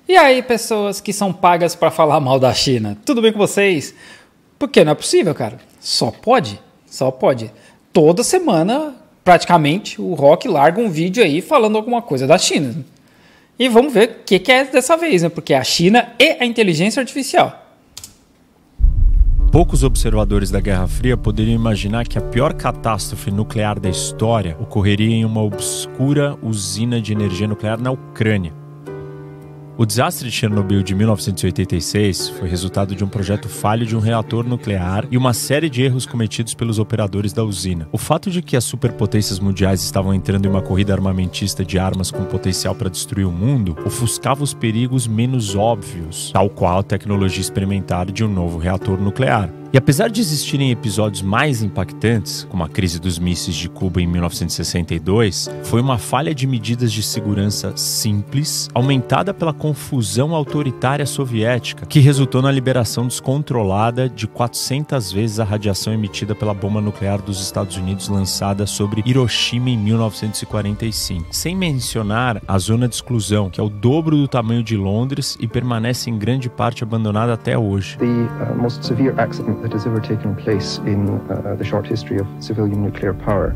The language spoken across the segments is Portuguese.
E aí, pessoas que são pagas para falar mal da China, tudo bem com vocês? Porque não é possível, cara. Só pode. Toda semana, praticamente, o Rock larga um vídeo aí falando alguma coisa da China. E vamos ver o que é dessa vez, né? Porque é a China e a inteligência artificial. Poucos observadores da Guerra Fria poderiam imaginar que a pior catástrofe nuclear da história ocorreria em uma obscura usina de energia nuclear na Ucrânia. O desastre de Chernobyl de 1986 foi resultado de um projeto falho de um reator nuclear e uma série de erros cometidos pelos operadores da usina. O fato de que as superpotências mundiais estavam entrando em uma corrida armamentista de armas com potencial para destruir o mundo ofuscava os perigos menos óbvios, tal qual a tecnologia experimental de um novo reator nuclear. E apesar de existirem episódios mais impactantes, como a crise dos mísseis de Cuba em 1962, foi uma falha de medidas de segurança simples, aumentada pela confusão autoritária soviética, que resultou na liberação descontrolada de 400 vezes a radiação emitida pela bomba nuclear dos Estados Unidos lançada sobre Hiroshima em 1945. Sem mencionar a zona de exclusão, que é o dobro do tamanho de Londres e permanece em grande parte abandonada até hoje. The most severe accident that has ever taken place in the short history of civilian nuclear power.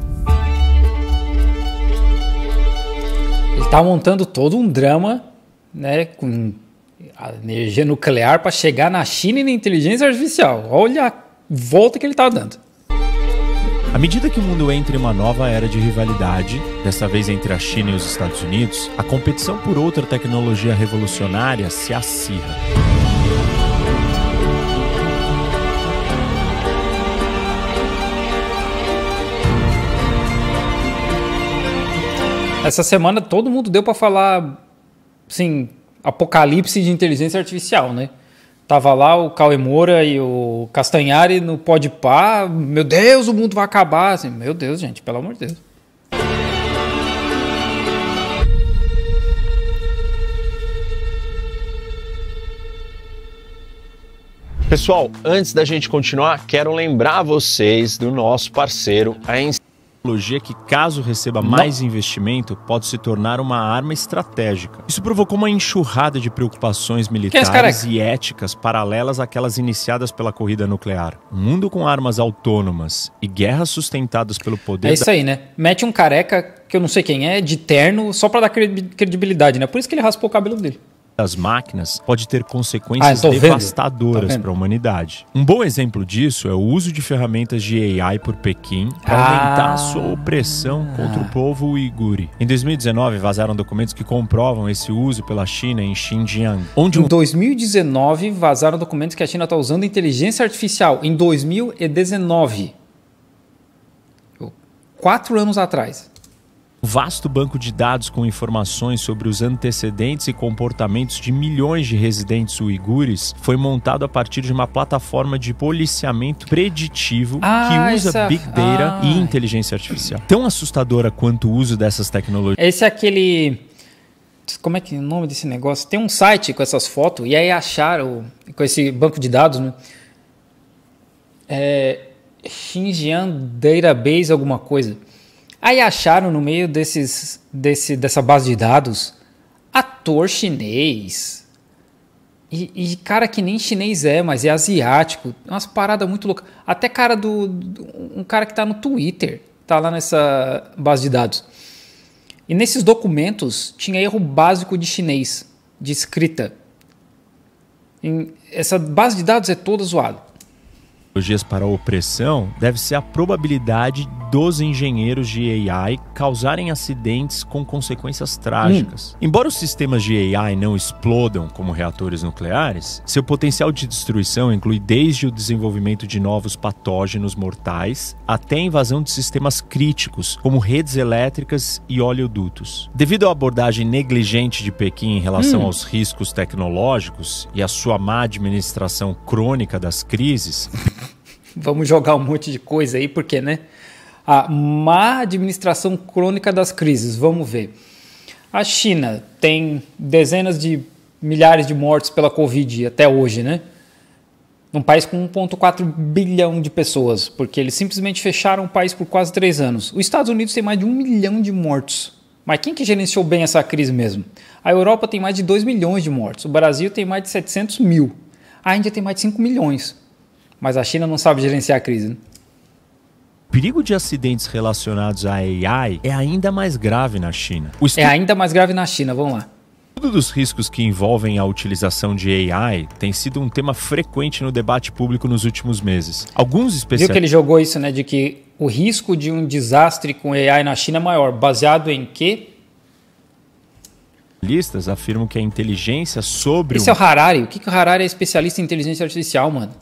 Ele está montando todo um drama, né, com a energia nuclear para chegar na China e na inteligência artificial. Olha a volta que ele está dando. À medida que o mundo entra em uma nova era de rivalidade, dessa vez entre a China e os Estados Unidos, a competição por outra tecnologia revolucionária se acirra. Essa semana todo mundo deu para falar, assim, apocalipse de inteligência artificial, né? Tava lá o Cauê Moura e o Castanhari no Podpah, meu Deus, o mundo vai acabar. Assim, meu Deus, gente, pelo amor de Deus. Pessoal, antes da gente continuar, quero lembrar vocês do nosso parceiro, a Tecnologia que, caso receba mais investimento, pode se tornar uma arma estratégica. Isso provocou uma enxurrada de preocupações militares e éticas paralelas àquelas iniciadas pela corrida nuclear. Um mundo com armas autônomas e guerras sustentadas pelo poder... É isso aí, né? Mete um careca, que eu não sei quem é, de terno, só pra dar credibilidade, né? Por isso que ele raspou o cabelo dele. Das máquinas pode ter consequências devastadoras para a humanidade. Um bom exemplo disso é o uso de ferramentas de AI por Pequim para aumentar a sua opressão contra o povo uigure. Em 2019, vazaram documentos que comprovam esse uso pela China em Xinjiang. Em 2019, vazaram documentos que a China está usando inteligência artificial. Em 2019. 4 anos atrás. Um vasto banco de dados com informações sobre os antecedentes e comportamentos de milhões de residentes uigures foi montado a partir de uma plataforma de policiamento preditivo que usa Big Data e inteligência artificial. Tão assustadora quanto o uso dessas tecnologias. Esse é aquele... Como é que é o nome desse negócio? Tem um site com essas fotos e aí acharam, com esse banco de dados, né? Xinjiang Database alguma coisa. Aí acharam no meio dessa base de dados ator chinês e cara que nem chinês mas é asiático, umas paradas muito loucas. Até cara um cara que tá no Twitter, tá lá nessa base de dados. E nesses documentos tinha erro básico de chinês, de escrita. Essa base de dados é toda zoada. Para a opressão deve ser a probabilidade dos engenheiros de AI causarem acidentes com consequências trágicas. Embora os sistemas de AI não explodam como reatores nucleares, seu potencial de destruição inclui desde o desenvolvimento de novos patógenos mortais até a invasão de sistemas críticos, como redes elétricas e oleodutos. Devido à abordagem negligente de Pequim em relação aos riscos tecnológicos e à sua má administração crônica das crises... Vamos jogar um monte de coisa aí, porque, né? A má administração crônica das crises, vamos ver. A China tem dezenas de milhares de mortes pela Covid até hoje, né? Num país com 1,4 bilhão de pessoas, porque eles simplesmente fecharam o país por quase 3 anos. Os Estados Unidos tem mais de 1 milhão de mortos Mas quem que gerenciou bem essa crise mesmo? A Europa tem mais de 2 milhões de mortos, o Brasil tem mais de 700 mil, a Índia tem mais de 5 milhões. Mas a China não sabe gerenciar a crise, né? O perigo de acidentes relacionados à AI é ainda mais grave na China. É ainda mais grave na China, vamos lá. O estudo dos riscos que envolvem a utilização de AI tem sido um tema frequente no debate público nos últimos meses. Alguns especialistas... Viu que ele jogou isso, né, de que o risco de um desastre com AI na China é maior, baseado em quê? Especialistas afirmam que a inteligência sobre... Esse é o Harari. O que o Harari é especialista em inteligência artificial, mano?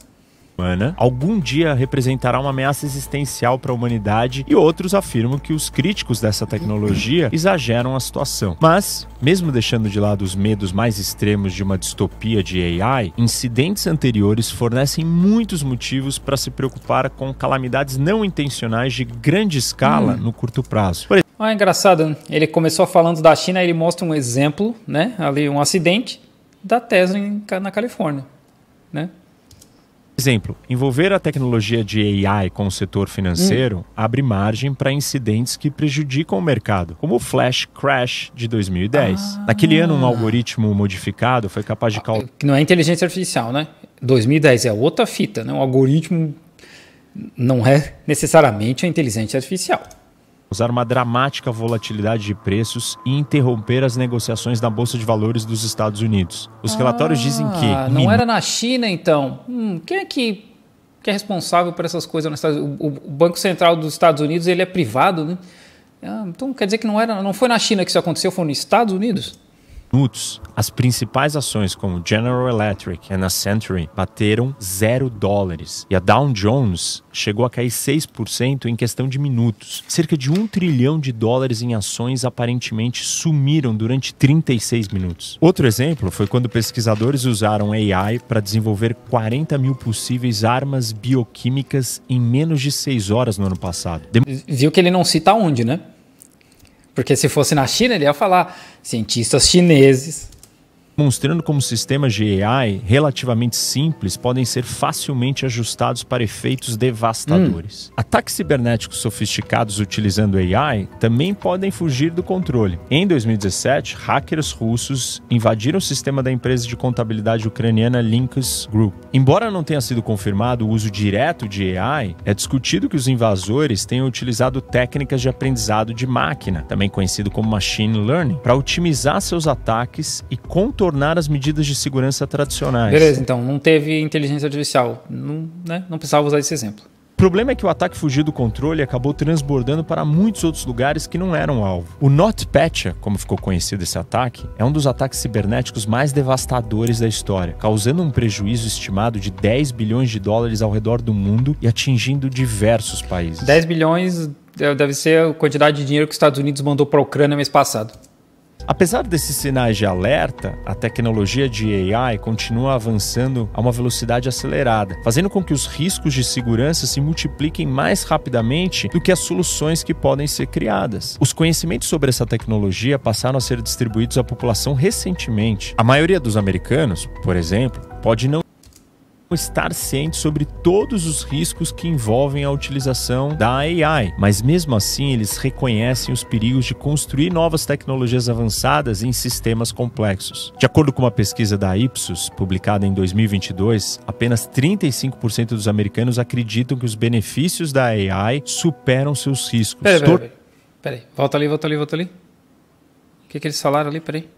Algum dia representará uma ameaça existencial para a humanidade, e outros afirmam que os críticos dessa tecnologia exageram a situação. Mas, mesmo deixando de lado os medos mais extremos de uma distopia de AI, incidentes anteriores fornecem muitos motivos para se preocupar com calamidades não intencionais de grande escala no curto prazo. Por exemplo, É engraçado, né? Ele começou falando da China, ele mostra um exemplo, né? Ali um acidente da Tesla na Califórnia, né? Exemplo, envolver a tecnologia de AI com o setor financeiro abre margem para incidentes que prejudicam o mercado, como o Flash Crash de 2010. Naquele ano, um algoritmo modificado foi capaz de calcular... Que não é inteligência artificial, né? 2010 é outra fita, né? O algoritmo não é necessariamente a inteligência artificial. Causar uma dramática volatilidade de preços e interromper as negociações na Bolsa de Valores dos Estados Unidos. Os relatórios dizem que... Não era na China, então. Quem é que é responsável por essas coisas nos Estados Unidos? O Banco Central dos Estados Unidos, ele é privado, né? Então quer dizer que não foi na China que isso aconteceu, foi nos Estados Unidos? As principais ações como General Electric e a Century bateram $0 e a Dow Jones chegou a cair 6% em questão de minutos. Cerca de $1 trilhão em ações aparentemente sumiram durante 36 minutos. Outro exemplo foi quando pesquisadores usaram AI para desenvolver 40 mil possíveis armas bioquímicas em menos de 6 horas no ano passado. Viu que ele não cita onde, né? Porque se fosse na China, ele ia falar cientistas chineses. Demonstrando como sistemas de AI relativamente simples podem ser facilmente ajustados para efeitos devastadores. Ataques cibernéticos sofisticados utilizando AI também podem fugir do controle. Em 2017, hackers russos invadiram o sistema da empresa de contabilidade ucraniana Linkus Group. Embora não tenha sido confirmado o uso direto de AI, é discutido que os invasores tenham utilizado técnicas de aprendizado de máquina, também conhecido como machine learning, para otimizar seus ataques e contornar as medidas de segurança tradicionais. Beleza, então não teve inteligência artificial. Não precisava usar esse exemplo. O problema é que o ataque fugiu do controle e acabou transbordando para muitos outros lugares que não eram alvo. O NotPetya, como ficou conhecido esse ataque, é um dos ataques cibernéticos mais devastadores da história, causando um prejuízo estimado de $10 bilhões ao redor do mundo e atingindo diversos países. 10 bilhões deve ser a quantidade de dinheiro que os Estados Unidos mandou para a Ucrânia mês passado. Apesar desses sinais de alerta, a tecnologia de AI continua avançando a uma velocidade acelerada, fazendo com que os riscos de segurança se multipliquem mais rapidamente do que as soluções que podem ser criadas. Os conhecimentos sobre essa tecnologia passaram a ser distribuídos à população recentemente. A maioria dos americanos, por exemplo, pode não estar ciente sobre todos os riscos que envolvem a utilização da AI, mas mesmo assim eles reconhecem os perigos de construir novas tecnologias avançadas em sistemas complexos. De acordo com uma pesquisa da Ipsos, publicada em 2022, apenas 35% dos americanos acreditam que os benefícios da AI superam seus riscos. Peraí. Volta ali. O que eles falaram ali? Peraí.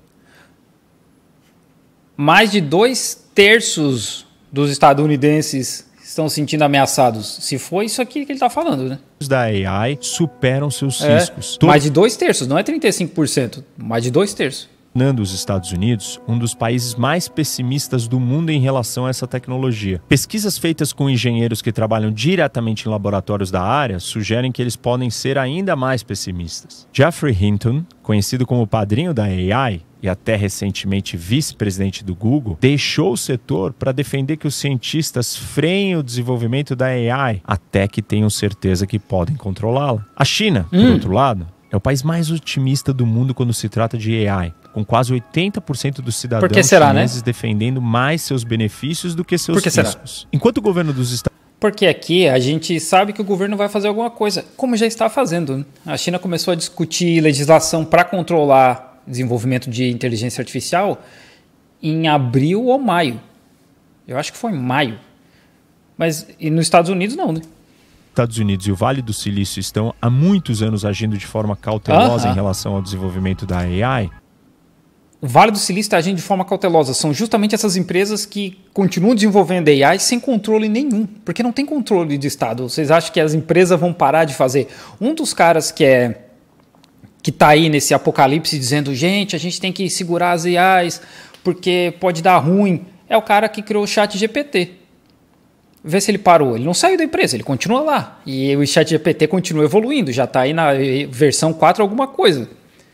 Mais de 2/3 dos estadunidenses estão se sentindo ameaçados. Se for isso aqui que ele está falando, né? Da AI superam seus riscos. Mais de 2/3, não é 35%, mais de 2/3. Tornando os Estados Unidos um dos países mais pessimistas do mundo em relação a essa tecnologia. Pesquisas feitas com engenheiros que trabalham diretamente em laboratórios da área sugerem que eles podem ser ainda mais pessimistas. Geoffrey Hinton, conhecido como o padrinho da AI, e até recentemente vice-presidente do Google, deixou o setor para defender que os cientistas freiem o desenvolvimento da AI até que tenham certeza que podem controlá-la. A China, por outro lado, é o país mais otimista do mundo quando se trata de AI, com quase 80% dos cidadãos chineses defendendo mais seus benefícios do que seus riscos. Enquanto o governo dos Estados Porque aqui a gente sabe que o governo vai fazer alguma coisa, como já está fazendo, né? A China começou a discutir legislação para controlar o desenvolvimento de inteligência artificial em abril ou maio. Eu acho que foi em maio. Mas e nos Estados Unidos não, né? Estados Unidos e o Vale do Silício estão há muitos anos agindo de forma cautelosa em relação ao desenvolvimento da AI. O Vale do Silício está agindo de forma cautelosa. São justamente essas empresas que continuam desenvolvendo AI sem controle nenhum, porque não tem controle de Estado. Vocês acham que as empresas vão parar de fazer? Um dos caras que está aí nesse apocalipse dizendo, gente, a gente tem que segurar as AIs porque pode dar ruim, é o cara que criou o ChatGPT. Vê se ele parou. Ele não saiu da empresa, ele continua lá. E o ChatGPT continua evoluindo, já está aí na versão 4 alguma coisa.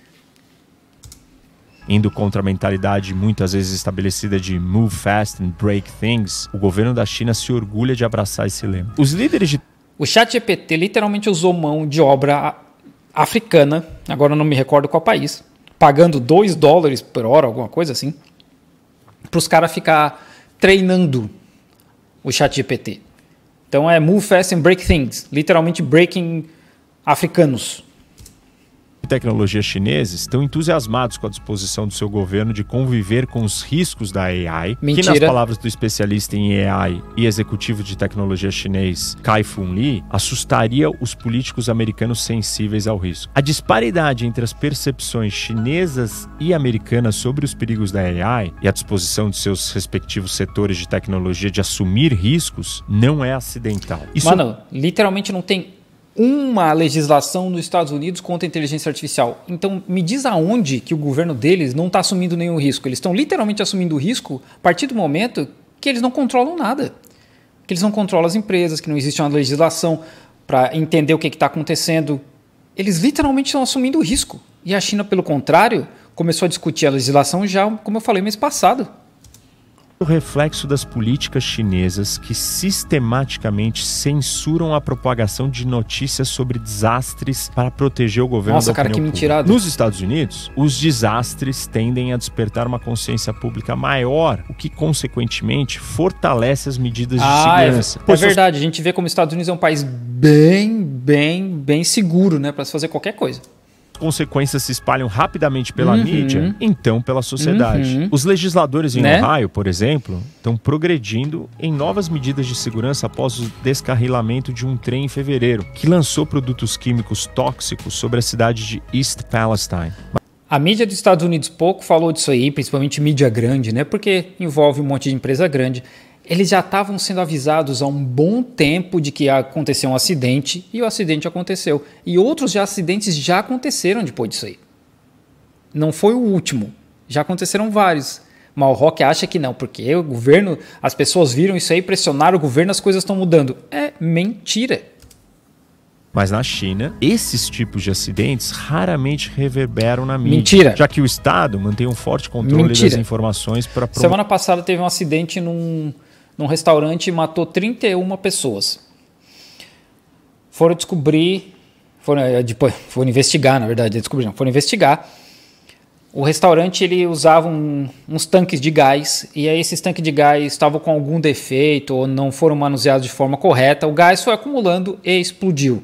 Indo contra a mentalidade muitas vezes estabelecida de move fast and break things, o governo da China se orgulha de abraçar esse lema. Os líderes de... O ChatGPT literalmente usou mão de obra africana, agora eu não me recordo qual país, pagando $2 por hora, alguma coisa assim, para os caras ficar treinando o ChatGPT. Então é move fast and break things, literalmente breaking africanos. Tecnologia chineses estão entusiasmados com a disposição do seu governo de conviver com os riscos da AI, Mentira. que nas palavras do especialista em AI e executivo de tecnologia chinês Kai-Fu Lee, assustaria os políticos americanos sensíveis ao risco. A disparidade entre as percepções chinesas e americanas sobre os perigos da AI e a disposição de seus respectivos setores de tecnologia de assumir riscos não é acidental. Mano, literalmente não tem uma legislação nos Estados Unidos contra a inteligência artificial. Então, me diz aonde que o governo deles não está assumindo nenhum risco. Eles estão literalmente assumindo o risco a partir do momento que eles não controlam nada. Que eles não controlam as empresas, que não existe uma legislação para entender o que está acontecendo. Eles literalmente estão assumindo o risco. E a China, pelo contrário, começou a discutir a legislação já, como eu falei, mês passado. O reflexo das políticas chinesas que sistematicamente censuram a propagação de notícias sobre desastres para proteger o governo da opinião pública. Mentirada. Nos Estados Unidos, os desastres tendem a despertar uma consciência pública maior, o que, consequentemente, fortalece as medidas de segurança. É verdade, a gente vê como os Estados Unidos é um país bem seguro, né, para se fazer qualquer coisa. Consequências se espalham rapidamente pela mídia, então pela sociedade. Os legisladores em Ohio, por exemplo, estão progredindo em novas medidas de segurança após o descarrilamento de um trem em fevereiro, que lançou produtos químicos tóxicos sobre a cidade de East Palestine. A mídia dos Estados Unidos pouco falou disso aí, principalmente mídia grande, né? Porque envolve um monte de empresa grande. Eles já estavam sendo avisados há um bom tempo de que ia acontecer um acidente, e o acidente aconteceu. E outros acidentes já aconteceram depois disso aí. Não foi o último, já aconteceram vários. Mas o Rock acha que não, porque o governo, as pessoas viram isso aí, pressionaram o governo, as coisas estão mudando. É mentira. Mas na China, esses tipos de acidentes raramente reverberam na mídia. Mentira. Já que o Estado mantém um forte controle das informações para... Semana passada teve um acidente num restaurante e matou 31 pessoas. Foram descobrir, foram investigar, na verdade, foram investigar. O restaurante ele usava uns tanques de gás, e aí esses tanques de gás estavam com algum defeito ou não foram manuseados de forma correta. O gás foi acumulando e explodiu.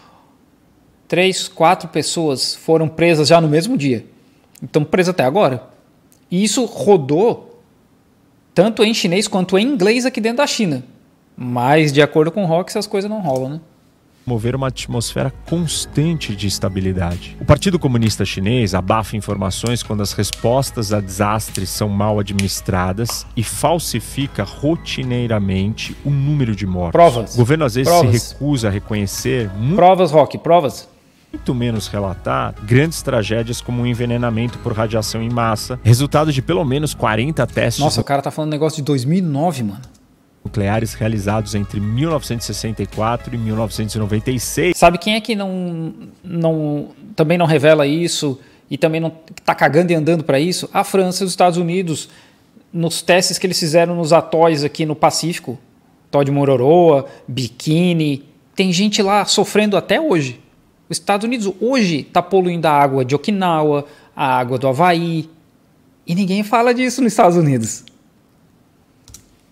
3, 4 pessoas foram presas já no mesmo dia. Estão presas até agora. E isso rodou tanto em chinês quanto em inglês aqui dentro da China. Mas, de acordo com o Rock, essas coisas não rolam, né? Mover uma atmosfera constante de estabilidade. O Partido Comunista Chinês abafa informações quando as respostas a desastres são mal administradas e falsifica rotineiramente o número de mortos. Provas. O governo às vezes se recusa a reconhecer... Provas, Rock, provas. Muito menos relatar grandes tragédias como um envenenamento por radiação em massa, resultado de pelo menos 40 testes... Nossa, o cara tá falando um negócio de 2009, mano. Nucleares realizados entre 1964 e 1996. Sabe quem é que também não revela isso e também não tá cagando e andando para isso? A França e os Estados Unidos, nos testes que eles fizeram nos atóis aqui no Pacífico, atol de Mororoa, Bikini, tem gente lá sofrendo até hoje. Os Estados Unidos hoje está poluindo a água de Okinawa, a água do Havaí, e ninguém fala disso nos Estados Unidos.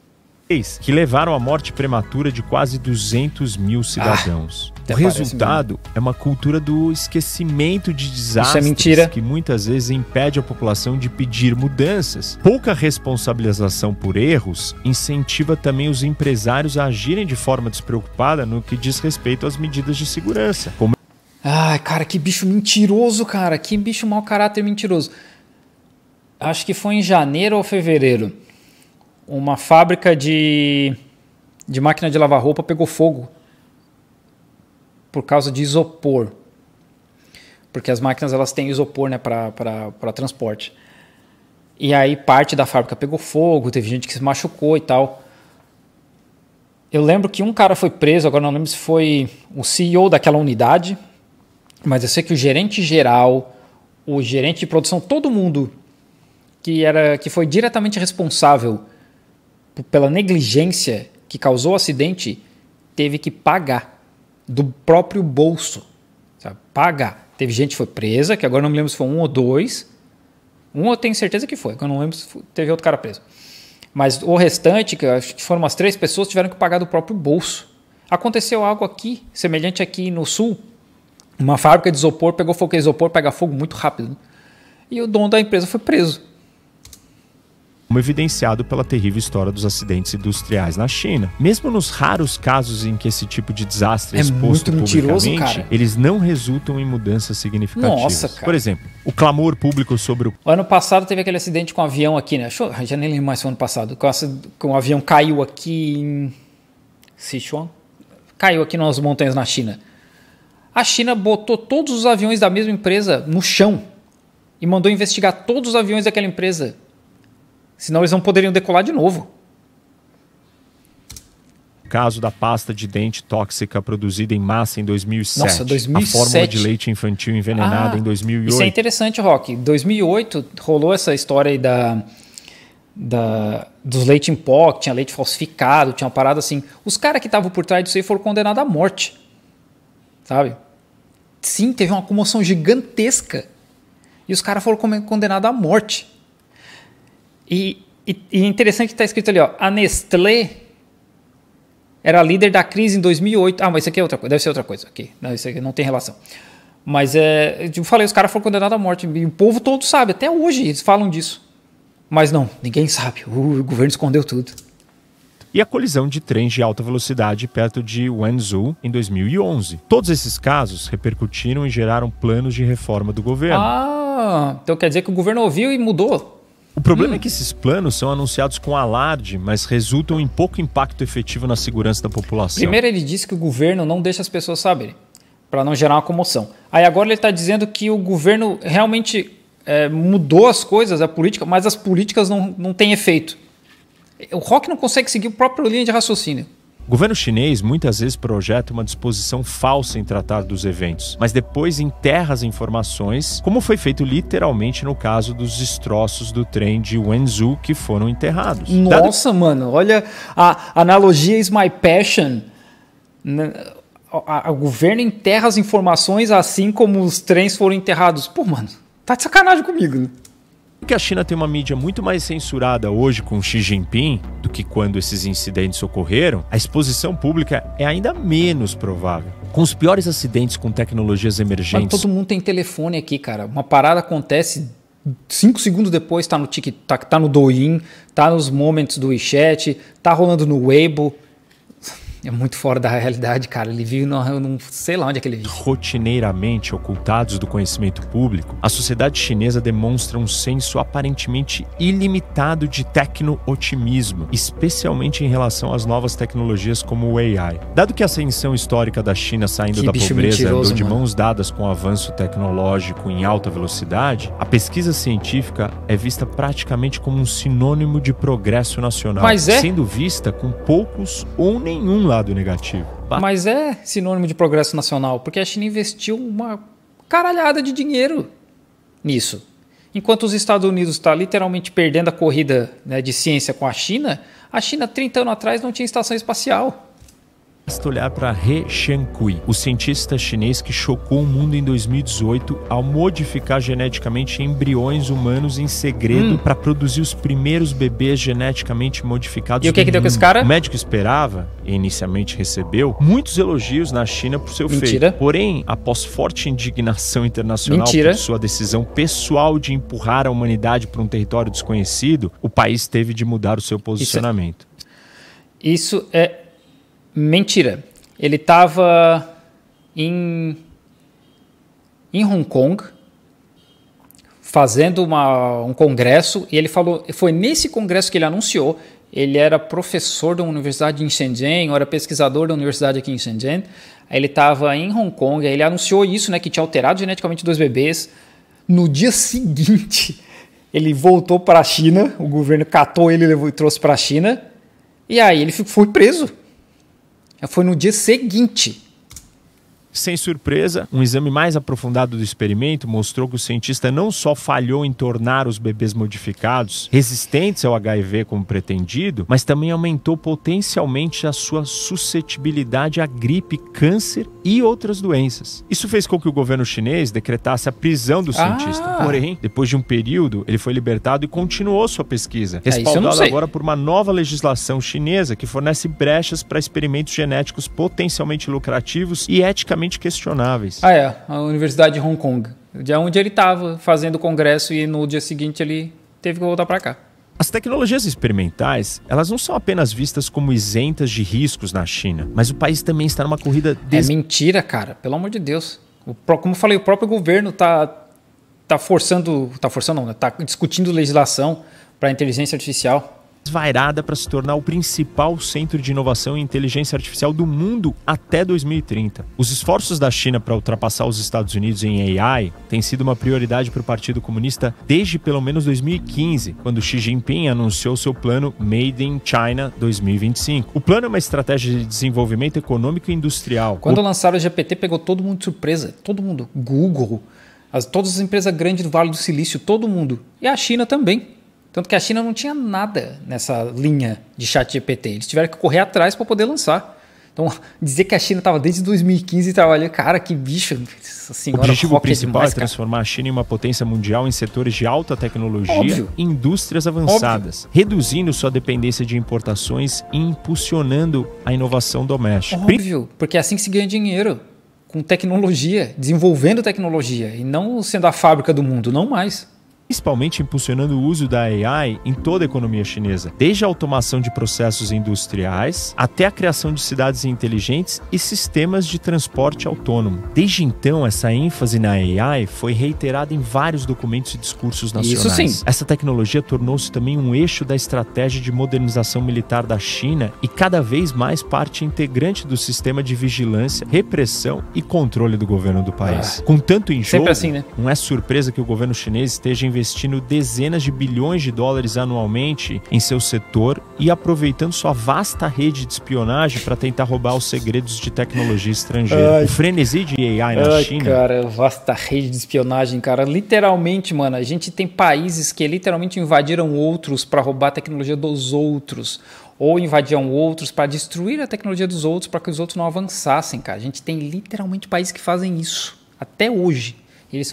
que levaram à morte prematura de quase 200 mil cidadãos. O resultado é uma cultura do esquecimento de desastres que muitas vezes impede a população de pedir mudanças. Pouca responsabilização por erros incentiva também os empresários a agirem de forma despreocupada no que diz respeito às medidas de segurança. Ai, cara, que bicho mentiroso, cara. Que bicho mau caráter mentiroso. Acho que foi em janeiro ou fevereiro. Uma fábrica de máquina de lavar roupa pegou fogo por causa de isopor. Porque as máquinas elas têm isopor, né, para transporte. E aí parte da fábrica pegou fogo, teve gente que se machucou e tal. Eu lembro que um cara foi preso, agora não lembro se foi o CEO daquela unidade, mas eu sei que o gerente geral, o gerente de produção, todo mundo que foi diretamente responsável pela negligência que causou o acidente, teve que pagar do próprio bolso. Sabe? Pagar. Teve gente que foi presa, que agora não me lembro se foi um ou dois. Um eu tenho certeza que foi, que eu não lembro se teve outro cara preso. Mas o restante, que acho que foram umas 3 pessoas, tiveram que pagar do próprio bolso. Aconteceu algo aqui, semelhante aqui no sul. Uma fábrica de isopor pegou fogo, porque isopor pega fogo muito rápido. Né? E o dono da empresa foi preso. Como evidenciado pela terrível história dos acidentes industriais na China. Mesmo nos raros casos em que esse tipo de desastre é exposto publicamente, eles não resultam em mudanças significativas. Nossa, cara. Por exemplo, o clamor público sobre o... Ano passado teve aquele acidente com um avião aqui, né? Já nem lembro mais se foi ano passado. Com um avião caiu aqui em Sichuan. Caiu aqui nas montanhas na China. A China botou todos os aviões da mesma empresa no chão e mandou investigar todos os aviões daquela empresa. Senão eles não poderiam decolar de novo. O caso da pasta de dente tóxica produzida em massa em 2007. Nossa, 2007. A fórmula de leite infantil envenenada em 2008. Isso é interessante, Rock. Em 2008 rolou essa história aí dos leite em pó, que tinha leite falsificado, tinha uma parada assim. Os caras que estavam por trás disso aí foram condenados à morte. Sabe? Sim, teve uma comoção gigantesca. E os caras foram condenados à morte. E interessante que está escrito ali, ó, a Nestlé era líder da crise em 2008. Ah, mas isso aqui é outra coisa, deve ser outra coisa. Okay. Não, isso aqui não tem relação. Mas eu falei, os caras foram condenados à morte. E o povo todo sabe, até hoje eles falam disso. Mas não, ninguém sabe. O governo escondeu tudo. E a colisão de trens de alta velocidade perto de Wenzhou em 2011. Todos esses casos repercutiram e geraram planos de reforma do governo. Ah, então quer dizer que o governo ouviu e mudou. O problema é que esses planos são anunciados com alarde, mas resultam em pouco impacto efetivo na segurança da população. Primeiro ele disse que o governo não deixa as pessoas saberem, para não gerar uma comoção. Aí agora ele está dizendo que o governo realmente mudou as coisas, a política, mas as políticas não têm efeito. O Rock não consegue seguir a própria linha de raciocínio. O governo chinês muitas vezes projeta uma disposição falsa em tratar dos eventos, mas depois enterra as informações, como foi feito literalmente no caso dos destroços do trem de Wenzhou que foram enterrados. Nossa, mano, olha a analogia is my passion. O governo enterra as informações assim como os trens foram enterrados. Pô, mano, tá de sacanagem comigo, né? Porque a China tem uma mídia muito mais censurada hoje com Xi Jinping do que quando esses incidentes ocorreram, a exposição pública é ainda menos provável. Com os piores acidentes com tecnologias emergentes... Mas todo mundo tem telefone aqui, cara. Uma parada acontece 5 segundos depois, tá no TikTok, tá no Douyin, tá nos Moments do WeChat, tá rolando no Weibo. É muito fora da realidade, cara. Ele vive não sei lá onde é que ele vive. Rotineiramente ocultados do conhecimento público, a sociedade chinesa demonstra um senso aparentemente ilimitado de tecno-otimismo, especialmente em relação às novas tecnologias como o AI. Dado que a ascensão histórica da China saindo da pobreza andou de mãos dadas com o avanço tecnológico em alta velocidade, a pesquisa científica é vista praticamente como um sinônimo de progresso nacional, sendo vista com poucos ou nenhum lado negativo. Mas é sinônimo de progresso nacional, porque a China investiu uma caralhada de dinheiro nisso. Enquanto os Estados Unidos está literalmente perdendo a corrida, né, de ciência com a China 30 anos atrás não tinha estação espacial. Basta olhar para He Xiankui, o cientista chinês que chocou o mundo em 2018 ao modificar geneticamente embriões humanos em segredo para produzir os primeiros bebês geneticamente modificados. E o que deu com esse cara? O médico esperava, e inicialmente recebeu, muitos elogios na China por seu Mentira. feito. Porém, após forte indignação internacional Mentira. por sua decisão pessoal de empurrar a humanidade para um território desconhecido, o país teve de mudar o seu posicionamento. Isso é mentira. Ele estava em Hong Kong fazendo um congresso e ele falou, foi nesse congresso que ele anunciou, ele era professor da universidade em Shenzhen, ou era pesquisador da universidade aqui em Shenzhen, aí ele estava em Hong Kong, aí ele anunciou isso, né, que tinha alterado geneticamente 2 bebês. No dia seguinte, ele voltou para a China, o governo catou ele, levou e trouxe para a China, e aí ele foi preso. Foi no dia seguinte. Sem surpresa, um exame mais aprofundado do experimento mostrou que o cientista não só falhou em tornar os bebês modificados resistentes ao HIV como pretendido, mas também aumentou potencialmente a sua suscetibilidade à gripe, câncer e outras doenças. Isso fez com que o governo chinês decretasse a prisão do cientista. Porém, depois de um período, ele foi libertado e continuou sua pesquisa, respaldado agora por uma nova legislação chinesa que fornece brechas para experimentos genéticos potencialmente lucrativos e eticamente questionáveis. A Universidade de Hong Kong, de onde ele estava fazendo o congresso e no dia seguinte ele teve que voltar para cá. As tecnologias experimentais, elas não são apenas vistas como isentas de riscos na China, mas o país também está numa corrida... É mentira, cara, pelo amor de Deus. Como eu falei, o próprio governo está discutindo legislação para a inteligência artificial. Desvairada para se tornar o principal centro de inovação em inteligência artificial do mundo até 2030. Os esforços da China para ultrapassar os Estados Unidos em AI têm sido uma prioridade para o Partido Comunista desde pelo menos 2015, quando Xi Jinping anunciou seu plano Made in China 2025. O plano é uma estratégia de desenvolvimento econômico e industrial. Quando lançaram o GPT, pegou todo mundo de surpresa. Todo mundo. Google, todas as empresas grandes do Vale do Silício, todo mundo. E a China também. Tanto que a China não tinha nada nessa linha de ChatGPT. Eles tiveram que correr atrás para poder lançar. Então, dizer que a China estava desde 2015 trabalhando, cara, que bicho. Senhora, o objetivo principal demais, é transformar a China em uma potência mundial em setores de alta tecnologia e indústrias avançadas, reduzindo sua dependência de importações e impulsionando a inovação doméstica. Óbvio, porque é assim que se ganha dinheiro, com tecnologia, desenvolvendo tecnologia, e não sendo a fábrica do mundo, não mais. Principalmente impulsionando o uso da AI em toda a economia chinesa, desde a automação de processos industriais até a criação de cidades inteligentes e sistemas de transporte autônomo. Desde então, essa ênfase na AI foi reiterada em vários documentos e discursos nacionais. Isso sim. Essa tecnologia tornou-se também um eixo da estratégia de modernização militar da China e cada vez mais parte integrante do sistema de vigilância, repressão e controle do governo do país. Com tanto em jogo, assim, né? Não é surpresa que o governo chinês esteja investindo dezenas de bilhões de dólares anualmente em seu setor e aproveitando sua vasta rede de espionagem para tentar roubar os segredos de tecnologia estrangeira. O frenesi de AI na China... Cara, vasta rede de espionagem, cara. Literalmente, mano, a gente tem países que literalmente invadiram outros para roubar a tecnologia dos outros. Ou invadiam outros para destruir a tecnologia dos outros para que os outros não avançassem, cara. A gente tem literalmente países que fazem isso. Até hoje. Eles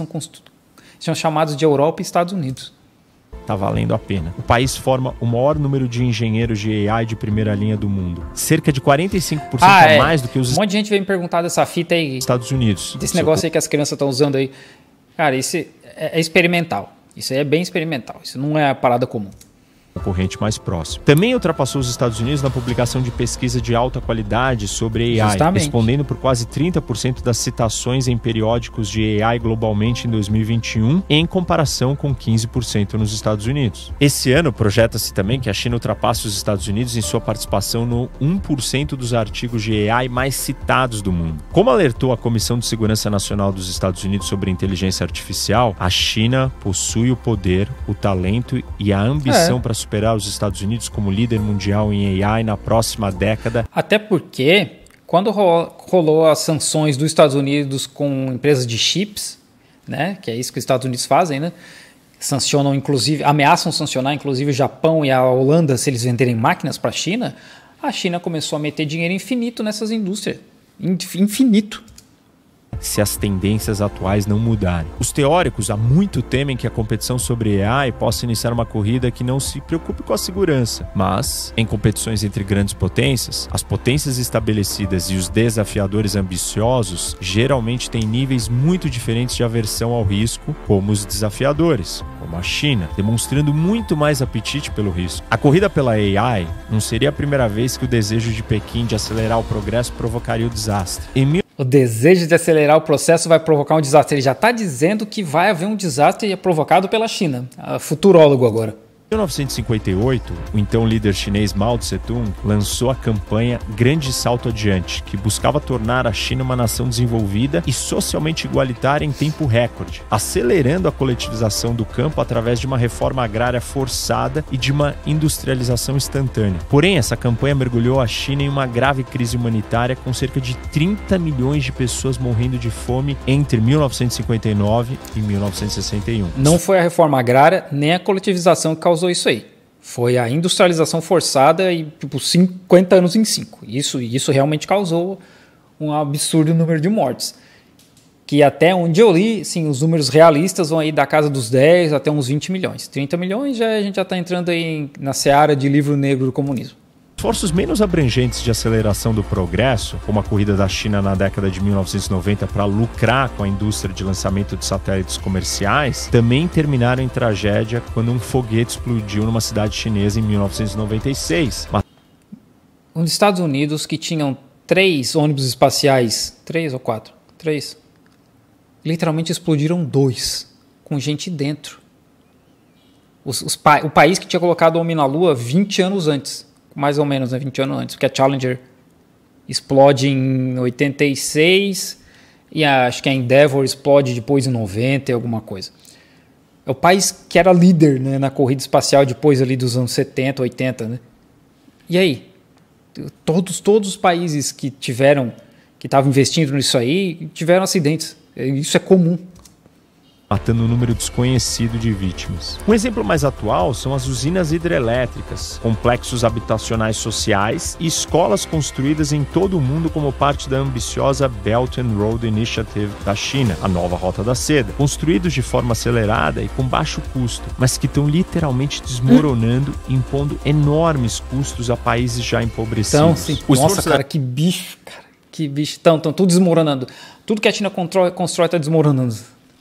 são chamados de Europa e Estados Unidos. Tá valendo a pena. O país forma o maior número de engenheiros de AI de primeira linha do mundo. Cerca de 45% a mais do que os... Um monte de gente veio me perguntar dessa fita aí. Estados Unidos. Desse negócio aí que as crianças estão usando aí. Cara, isso é experimental. Isso aí é bem experimental. Isso não é a parada comum. Concorrente mais próximo. Também ultrapassou os Estados Unidos na publicação de pesquisa de alta qualidade sobre AI, respondendo por quase 30% das citações em periódicos de AI globalmente em 2021, em comparação com 15% nos Estados Unidos. Esse ano, projeta-se também que a China ultrapasse os Estados Unidos em sua participação no 1% dos artigos de AI mais citados do mundo. Como alertou a Comissão de Segurança Nacional dos Estados Unidos sobre inteligência artificial, a China possui o poder, o talento e a ambição para superar os Estados Unidos como líder mundial em AI na próxima década. Até porque, quando rolou as sanções dos Estados Unidos com empresas de chips, né, que é isso que os Estados Unidos fazem, né, sancionam inclusive, ameaçam sancionar inclusive o Japão e a Holanda se eles venderem máquinas para a China, a China começou a meter dinheiro infinito nessas indústrias. Infinito. Se as tendências atuais não mudarem. Os teóricos há muito temem que a competição sobre AI possa iniciar uma corrida que não se preocupe com a segurança, mas, em competições entre grandes potências, as potências estabelecidas e os desafiadores ambiciosos geralmente têm níveis muito diferentes de aversão ao risco, como os desafiadores, como a China, demonstrando muito mais apetite pelo risco. A corrida pela AI não seria a primeira vez que o desejo de Pequim de acelerar o progresso provocaria o desastre. O desejo de acelerar o processo vai provocar um desastre. Ele já está dizendo que vai haver um desastre provocado pela China. Futurólogo agora. Em 1958, o então líder chinês Mao Tse-tung lançou a campanha Grande Salto Adiante, que buscava tornar a China uma nação desenvolvida e socialmente igualitária em tempo recorde, acelerando a coletivização do campo através de uma reforma agrária forçada e de uma industrialização instantânea. Porém, essa campanha mergulhou a China em uma grave crise humanitária, com cerca de 30 milhões de pessoas morrendo de fome entre 1959 e 1961. Não foi a reforma agrária nem a coletivização que causou isso aí. Foi a industrialização forçada e 50 anos em 5. Isso realmente causou um absurdo número de mortes. Que até onde eu li, sim, os números realistas vão aí da casa dos 10 até uns 20 milhões. 30 milhões a gente já está entrando aí na seara de livro negro do comunismo. Esforços menos abrangentes de aceleração do progresso, como a corrida da China na década de 1990 para lucrar com a indústria de lançamento de satélites comerciais, também terminaram em tragédia quando um foguete explodiu numa cidade chinesa em 1996. Os Estados Unidos, que tinham 3 ônibus espaciais, 3 ou 4, 3, literalmente explodiram 2, com gente dentro. O país que tinha colocado o homem na Lua 20 anos antes. Mais ou menos, né, 20 anos antes, porque a Challenger explode em 86 e acho que a Endeavour explode depois em 90 e alguma coisa. É o país que era líder, né, na corrida espacial depois ali dos anos 70, 80. Né? E aí? Todos os países que estavam investindo nisso aí, tiveram acidentes. Isso é comum. Matando um número desconhecido de vítimas. Um exemplo mais atual são as usinas hidrelétricas, complexos habitacionais sociais e escolas construídas em todo o mundo como parte da ambiciosa Belt and Road Initiative da China, a nova Rota da Seda, construídos de forma acelerada e com baixo custo, mas que estão literalmente desmoronando e impondo enormes custos a países já empobrecidos. Então, sim. Nossa, cara, que bicho, cara. Que bicho. Estão tudo desmoronando. Tudo que a China constrói está desmoronando.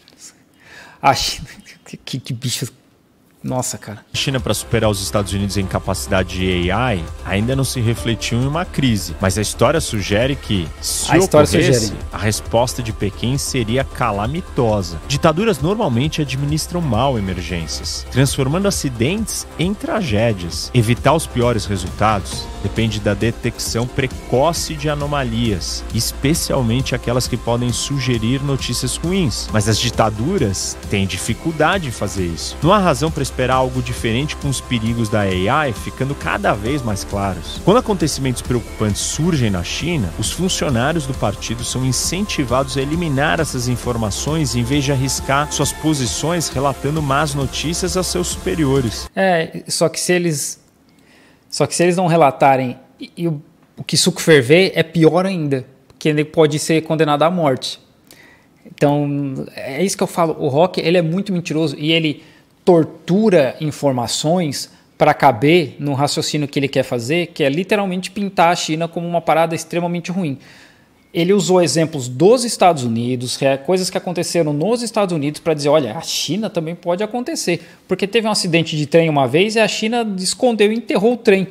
A China, que bicho. Nossa, cara. A China, para superar os Estados Unidos em capacidade de AI, ainda não se refletiu em uma crise. Mas a história sugere que, se ocorresse, a resposta de Pequim seria calamitosa. Ditaduras normalmente administram mal emergências, transformando acidentes em tragédias. Evitar os piores resultados depende da detecção precoce de anomalias, especialmente aquelas que podem sugerir notícias ruins. Mas as ditaduras têm dificuldade em fazer isso. Não há razão para esperar algo diferente, com os perigos da AI ficando cada vez mais claros. Quando acontecimentos preocupantes surgem na China, os funcionários do partido são incentivados a eliminar essas informações em vez de arriscar suas posições relatando más notícias a seus superiores. Só que se eles não relatarem e o que suco ferver, é pior ainda, porque ele pode ser condenado à morte. Então, é isso que eu falo. O Rock, ele é muito mentiroso e ele tortura informações para caber no raciocínio que ele quer fazer, que é literalmente pintar a China como uma parada extremamente ruim. Ele usou exemplos dos Estados Unidos, coisas que aconteceram nos Estados Unidos, para dizer, olha, a China também pode acontecer. Porque teve um acidente de trem uma vez e a China escondeu e enterrou o trem.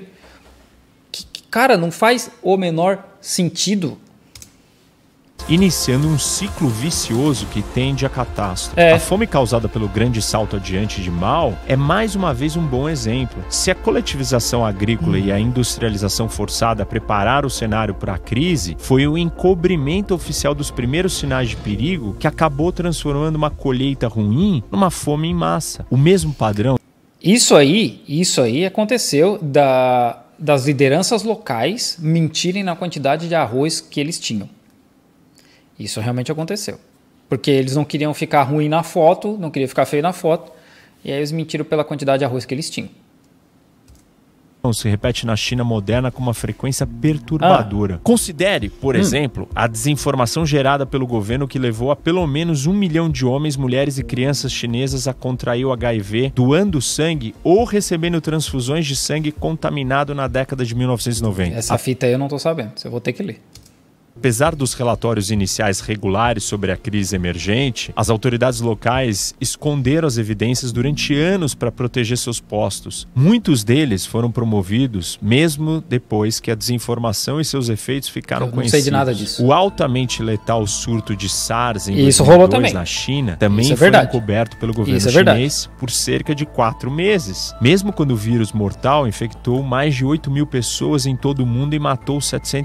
Cara, não faz o menor sentido. Iniciando um ciclo vicioso que tende à catástrofe. A fome causada pelo grande salto adiante de Mao é mais uma vez um bom exemplo. Se a coletivização agrícola e a industrialização forçada prepararam o cenário para a crise, foi o encobrimento oficial dos primeiros sinais de perigo que acabou transformando uma colheita ruim numa fome em massa. O mesmo padrão. Isso aí aconteceu das lideranças locais mentirem na quantidade de arroz que eles tinham. Isso realmente aconteceu. Porque eles não queriam ficar ruim na foto, não queriam ficar feio na foto, e aí eles mentiram pela quantidade de arroz que eles tinham. se repete na China moderna com uma frequência perturbadora. Considere, por exemplo, a desinformação gerada pelo governo que levou a pelo menos 1 milhão de homens, mulheres e crianças chinesas a contrair o HIV doando sangue ou recebendo transfusões de sangue contaminado na década de 1990. Essa fita aí eu não tô sabendo, eu vou ter que ler. Apesar dos relatórios iniciais regulares sobre a crise emergente, as autoridades locais esconderam as evidências durante anos para proteger seus postos. Muitos deles foram promovidos mesmo depois que a desinformação e seus efeitos ficaram conhecidos. Não sei de nada disso. O altamente letal surto de SARS em Isso 2002 rolou também. na China também foi encoberto pelo governo chinês por cerca de 4 meses. Mesmo quando o vírus mortal infectou mais de 8 mil pessoas em todo o mundo e matou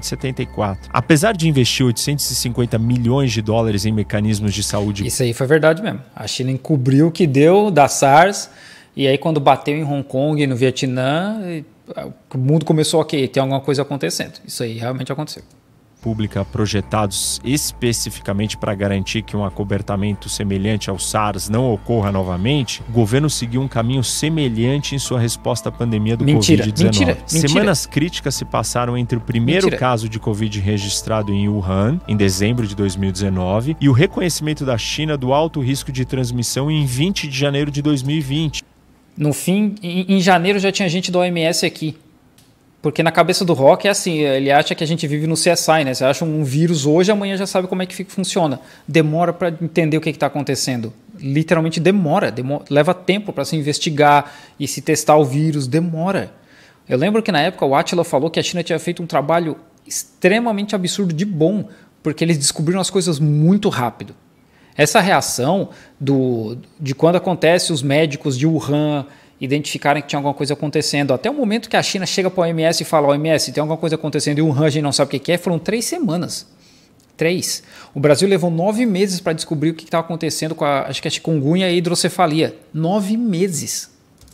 774. Apesar de investir 850 milhões de dólares em mecanismos de saúde. Isso aí foi verdade mesmo. A China encobriu o que deu da SARS, e aí quando bateu em Hong Kong e no Vietnã, o mundo começou, ok, tem alguma coisa acontecendo. Isso aí realmente aconteceu. Pública projetados especificamente para garantir que um acobertamento semelhante ao SARS não ocorra novamente, o governo seguiu um caminho semelhante em sua resposta à pandemia do Covid-19. Semanas críticas se passaram entre o primeiro caso de Covid registrado em Wuhan, em dezembro de 2019, e o reconhecimento da China do alto risco de transmissão em 20 de janeiro de 2020. No fim, em janeiro já tinha gente da OMS aqui. Porque na cabeça do Rock é assim, ele acha que a gente vive no CSI, né? Você acha um vírus hoje, amanhã já sabe como é que funciona. Demora para entender o que está acontecendo. Literalmente demora, leva tempo para se investigar e se testar o vírus, demora. Eu lembro que na época o Attila falou que a China tinha feito um trabalho extremamente absurdo de bom, porque eles descobriram as coisas muito rápido. Essa reação de quando acontece os médicos de Wuhan identificarem que tinha alguma coisa acontecendo, até o momento que a China chega para a OMS e fala, OMS, tem alguma coisa acontecendo, e o Wuhan a gente não sabe o que é, foram 3 semanas. 3. O Brasil levou 9 meses para descobrir o que estava acontecendo com acho que a chikungunya e a hidrocefalia. 9 meses.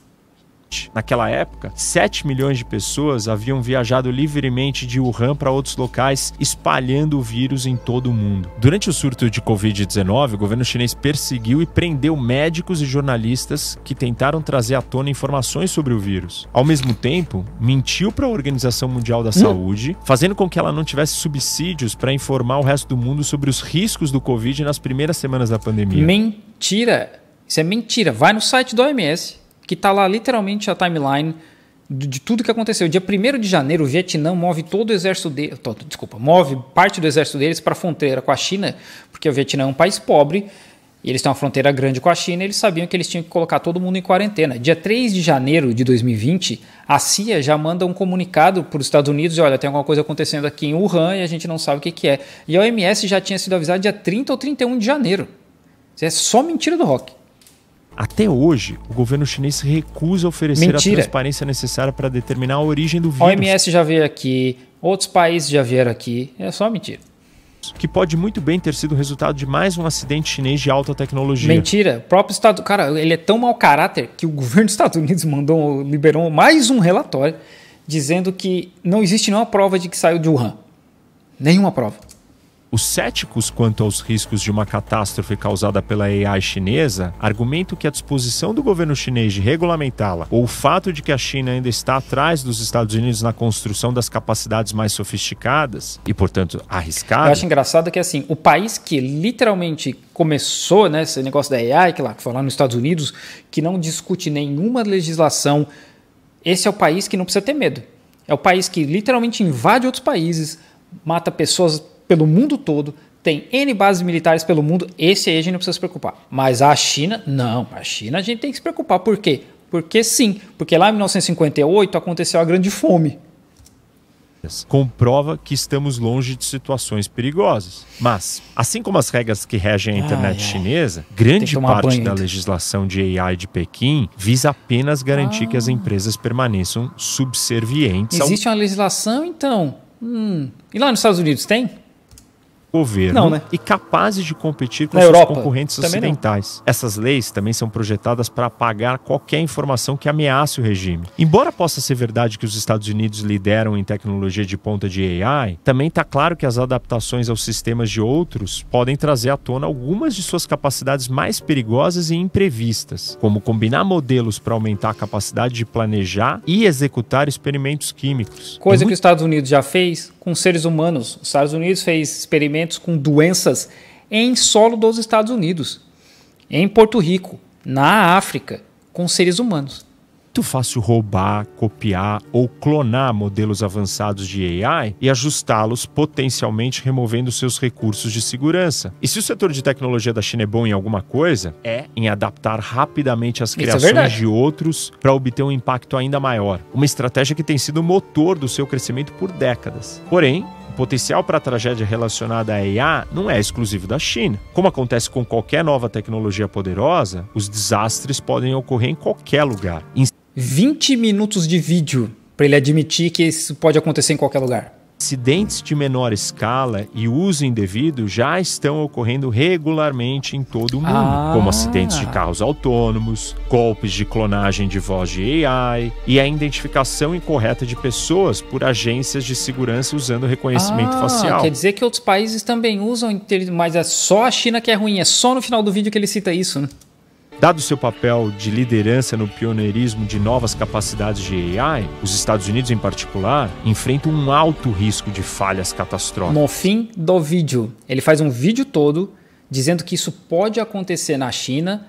Naquela época, 7 milhões de pessoas haviam viajado livremente de Wuhan para outros locais, espalhando o vírus em todo o mundo. Durante o surto de Covid-19, o governo chinês perseguiu e prendeu médicos e jornalistas que tentaram trazer à tona informações sobre o vírus. Ao mesmo tempo, mentiu para a Organização Mundial da Saúde, fazendo com que ela não tivesse subsídios para informar o resto do mundo sobre os riscos do Covid nas primeiras semanas da pandemia. Mentira! Isso é mentira. Vai no site da OMS, que está lá literalmente a timeline de tudo que aconteceu. Dia 1º de janeiro, o Vietnã move todo o exército dele, move parte do exército deles para a fronteira com a China, porque o Vietnã é um país pobre, e eles têm uma fronteira grande com a China, e eles sabiam que eles tinham que colocar todo mundo em quarentena. Dia 3 de janeiro de 2020, a CIA já manda um comunicado para os Estados Unidos, olha, tem alguma coisa acontecendo aqui em Wuhan e a gente não sabe o que é. E a OMS já tinha sido avisada dia 30 ou 31 de janeiro. Isso é só mentira do Rock. Até hoje, o governo chinês recusa oferecer a transparência necessária para determinar a origem do vírus. A OMS já veio aqui, outros países já vieram aqui, é só mentira. Que pode muito bem ter sido resultado de mais um acidente chinês de alta tecnologia. Mentira. O próprio Estado... Cara, ele é tão mau caráter que o governo dos Estados Unidos liberou mais um relatório dizendo que não existe nenhuma prova de que saiu de Wuhan. Nenhuma prova. Os céticos quanto aos riscos de uma catástrofe causada pela AI chinesa argumentam que a disposição do governo chinês de regulamentá-la ou o fato de que a China ainda está atrás dos Estados Unidos na construção das capacidades mais sofisticadas e, portanto, arriscadas... Eu acho engraçado que, assim, o país que literalmente começou, né, esse negócio da AI, que foi lá nos Estados Unidos, que não discute nenhuma legislação, esse é o país que não precisa ter medo. É o país que literalmente invade outros países, mata pessoas pelo mundo todo, tem N bases militares pelo mundo, esse aí a gente não precisa se preocupar. Mas a China, não. A China a gente tem que se preocupar. Por quê? Porque sim. Porque lá em 1958 aconteceu a Grande Fome. Comprova que estamos longe de situações perigosas. Mas, assim como as regras que regem a internet chinesa, grande parte da legislação de AI de Pequim visa apenas garantir que as empresas permaneçam subservientes. Existe uma legislação, então? E lá nos Estados Unidos tem? governo Não, né? e capazes de competir com Na seus Europa, concorrentes também não. ocidentais. Essas leis também são projetadas para apagar qualquer informação que ameace o regime. Embora possa ser verdade que os Estados Unidos lideram em tecnologia de ponta de AI, também está claro que as adaptações aos sistemas de outros podem trazer à tona algumas de suas capacidades mais perigosas e imprevistas, como combinar modelos para aumentar a capacidade de planejar e executar experimentos químicos. Coisa que os Estados Unidos já fez com seres humanos. Os Estados Unidos fez experimentos com doenças em solo dos Estados Unidos, em Porto Rico, na África, com seres humanos. Muito fácil roubar, copiar ou clonar modelos avançados de AI e ajustá-los, potencialmente removendo seus recursos de segurança. E se o setor de tecnologia da China é bom em alguma coisa, é em adaptar rapidamente as criações de outros para obter um impacto ainda maior. Uma estratégia que tem sido o motor do seu crescimento por décadas. Porém, o potencial para a tragédia relacionada à IA não é exclusivo da China. Como acontece com qualquer nova tecnologia poderosa, os desastres podem ocorrer em qualquer lugar. 20 minutos de vídeo para ele admitir que isso pode acontecer em qualquer lugar. Acidentes de menor escala e uso indevido já estão ocorrendo regularmente em todo o mundo, como acidentes de carros autônomos, golpes de clonagem de voz de AI e a identificação incorreta de pessoas por agências de segurança usando reconhecimento facial. Quer dizer que outros países também usam, mas é só a China que é ruim, é só no final do vídeo que ele cita isso, né? Dado seu papel de liderança no pioneirismo de novas capacidades de AI, os Estados Unidos, em particular, enfrentam um alto risco de falhas catastróficas. No fim do vídeo, ele faz um vídeo todo dizendo que isso pode acontecer na China,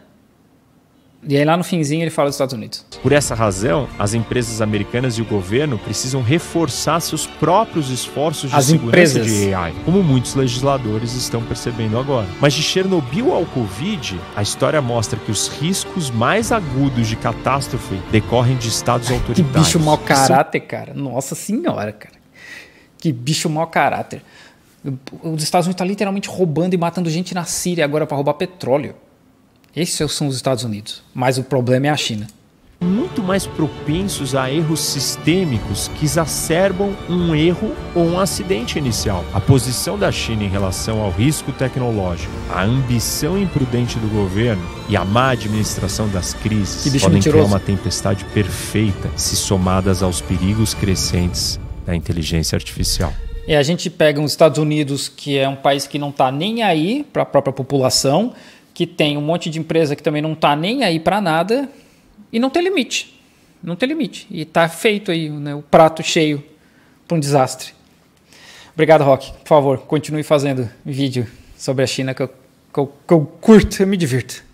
e aí lá no finzinho ele fala dos Estados Unidos. Por essa razão, as empresas americanas e o governo precisam reforçar seus próprios esforços de segurança de AI, como muitos legisladores estão percebendo agora. Mas de Chernobyl ao Covid, a história mostra que os riscos mais agudos de catástrofe decorrem de estados autoritários. Que bicho mau caráter, cara. Nossa senhora, cara. Que bicho mau caráter. Os Estados Unidos estão literalmente roubando e matando gente na Síria agora para roubar petróleo. Esses são os Estados Unidos, mas o problema é a China. Muito mais propensos a erros sistêmicos que exacerbam um erro ou um acidente inicial. A posição da China em relação ao risco tecnológico, a ambição imprudente do governo e a má administração das crises podem criar uma tempestade perfeita se somadas aos perigos crescentes da inteligência artificial. E a gente pega os Estados Unidos, que é um país que não está nem aí para a própria população, que tem um monte de empresa que também não está nem aí para nada e não tem limite. Não tem limite. E está feito aí, né, o prato cheio para um desastre. Obrigado, Roque. Por favor, continue fazendo vídeo sobre a China que eu curto, eu me divirto.